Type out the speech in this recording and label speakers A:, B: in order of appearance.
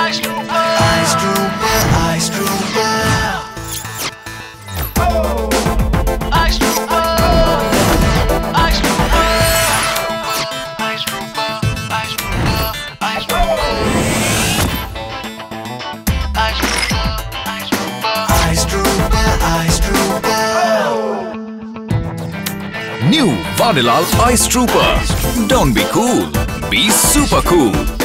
A: Ice Trooper, Ice Trooper, Ice Trooper. Ice Trooper, Ice Trooper, Ice Trooper, Ice Trooper, Ice Trooper, Ice Trooper, Ice Trooper, Ice Trooper, Ice Trooper.
B: New Vadilal Ice Trooper. Don't be cool, be super cool.